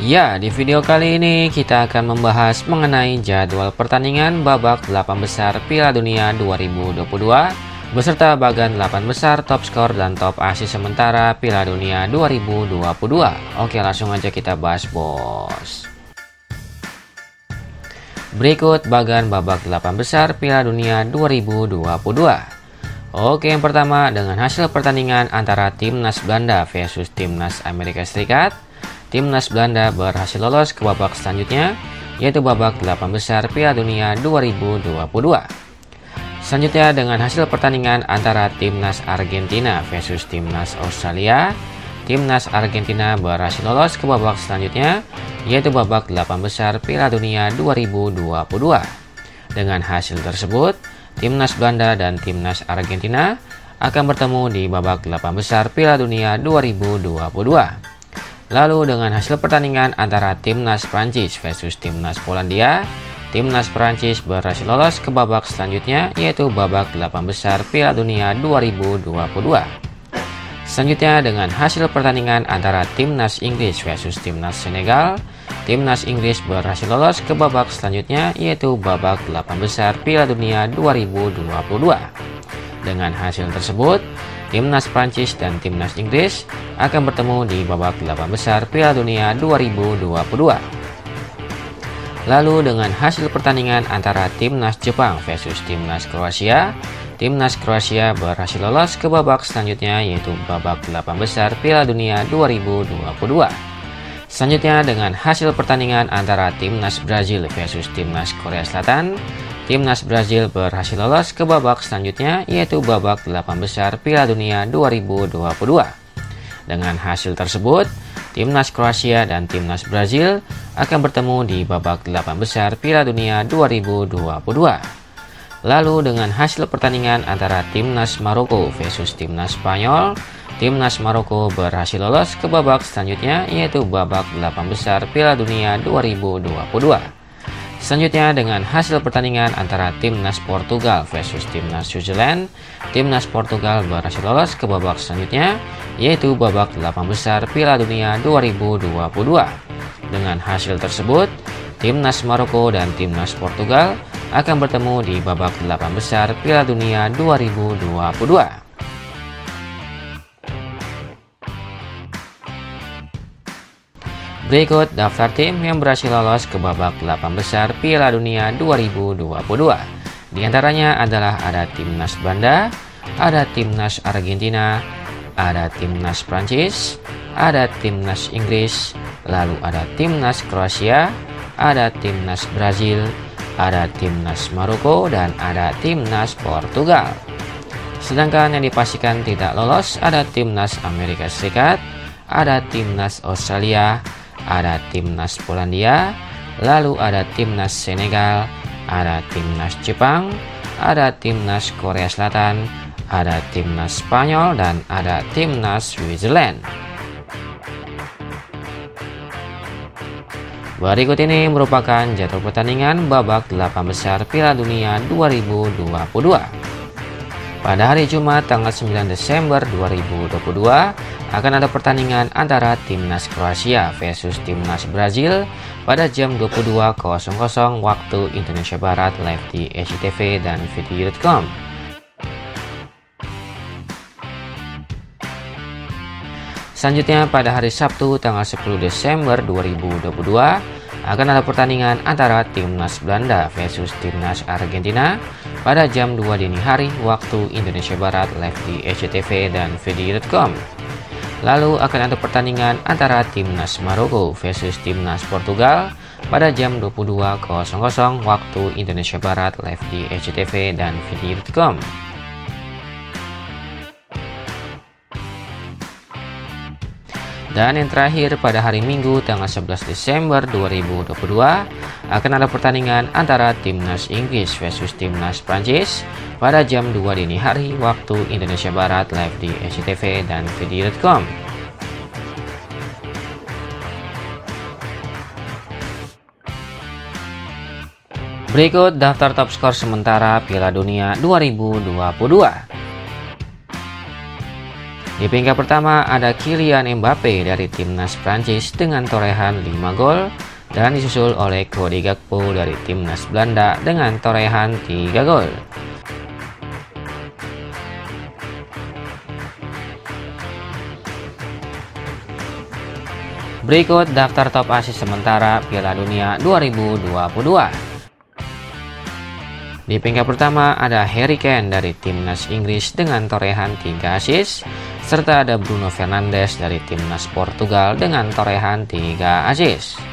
Ya, di video kali ini kita akan membahas mengenai jadwal pertandingan babak 8 besar Piala Dunia 2022 beserta bagan 8 besar top skor dan top assist sementara Piala Dunia 2022. Oke, langsung aja kita bahas, bos. Berikut bagan babak 8 besar Piala Dunia 2022. Oke, yang pertama dengan hasil pertandingan antara Timnas Belanda versus Timnas Amerika Serikat. Timnas Belanda berhasil lolos ke babak selanjutnya, yaitu babak 8 besar Piala Dunia 2022. Selanjutnya dengan hasil pertandingan antara Timnas Argentina versus Timnas Australia. Timnas Argentina berhasil lolos ke babak selanjutnya, yaitu babak 8 besar Piala Dunia 2022. Dengan hasil tersebut, Timnas Belanda dan Timnas Argentina akan bertemu di babak 8 besar Piala Dunia 2022. Lalu dengan hasil pertandingan antara Timnas Prancis versus Timnas Polandia, Timnas Prancis berhasil lolos ke babak selanjutnya, yaitu babak 8 besar Piala Dunia 2022. Selanjutnya dengan hasil pertandingan antara Timnas Inggris versus Timnas Senegal, Timnas Inggris berhasil lolos ke babak selanjutnya, yaitu babak 8 besar Piala Dunia 2022. Dengan hasil tersebut, Timnas Prancis dan Timnas Inggris akan bertemu di babak 8 besar Piala Dunia 2022. Lalu dengan hasil pertandingan antara Timnas Jepang versus Timnas Kroasia, Timnas Kroasia berhasil lolos ke babak selanjutnya, yaitu babak 8 besar Piala Dunia 2022. Selanjutnya dengan hasil pertandingan antara Timnas Brazil versus Timnas Korea Selatan, Timnas Brazil berhasil lolos ke babak selanjutnya, yaitu babak 8 besar Piala Dunia 2022. Dengan hasil tersebut, Timnas Kroasia dan Timnas Brazil akan bertemu di babak 8 besar Piala Dunia 2022. Lalu dengan hasil pertandingan antara Timnas Maroko versus Timnas Spanyol, Timnas Maroko berhasil lolos ke babak selanjutnya, yaitu babak 8 besar Piala Dunia 2022. Selanjutnya dengan hasil pertandingan antara Timnas Portugal versus Timnas Switzerland, Timnas Portugal berhasil lolos ke babak selanjutnya, yaitu babak 8 besar Piala Dunia 2022. Dengan hasil tersebut, Timnas Maroko dan Timnas Portugal akan bertemu di babak 8 besar Piala Dunia 2022. Berikut daftar tim yang berhasil lolos ke babak 8 besar Piala Dunia 2022. Di antaranya adalah ada Timnas Belanda, ada Timnas Argentina, ada Timnas Prancis, ada Timnas Inggris, lalu ada Timnas Kroasia, ada Timnas Brazil, ada Timnas Maroko, dan ada Timnas Portugal. Sedangkan yang dipastikan tidak lolos ada Timnas Amerika Serikat, ada Timnas Australia, ada Timnas Polandia, lalu ada Timnas Senegal, ada Timnas Jepang, ada Timnas Korea Selatan, ada Timnas Spanyol, dan ada Timnas Switzerland. Berikut ini merupakan jadwal pertandingan babak 8 besar Piala Dunia 2022. Pada hari Jumat tanggal 9 Desember 2022 akan ada pertandingan antara Timnas Kroasia versus Timnas Brazil pada jam 22.00 waktu Indonesia Barat live di SCTV dan video.com. Selanjutnya pada hari Sabtu tanggal 10 Desember 2022 akan ada pertandingan antara Timnas Belanda versus Timnas Argentina pada jam 2 dini hari waktu Indonesia Barat live di SCTV dan video.com. Lalu akan ada pertandingan antara Timnas Maroko versus Timnas Portugal pada jam 22.00 waktu Indonesia Barat live di SCTV dan video.com. Dan yang terakhir pada hari Minggu tanggal 11 Desember 2022 akan ada pertandingan antara Timnas Inggris versus Timnas Prancis pada jam 2 dini hari waktu Indonesia Barat live di SCTV dan video.com. Berikut daftar top skor sementara Piala Dunia 2022. Di peringkat pertama ada Kylian Mbappe dari timnas Prancis dengan torehan 5 gol dan disusul oleh Cody Gakpo dari timnas Belanda dengan torehan 3 gol. Berikut daftar top assist sementara Piala Dunia 2022. Di peringkat pertama ada Harry Kane dari timnas Inggris dengan torehan 3 assist, serta ada Bruno Fernandes dari timnas Portugal dengan torehan 3 assist.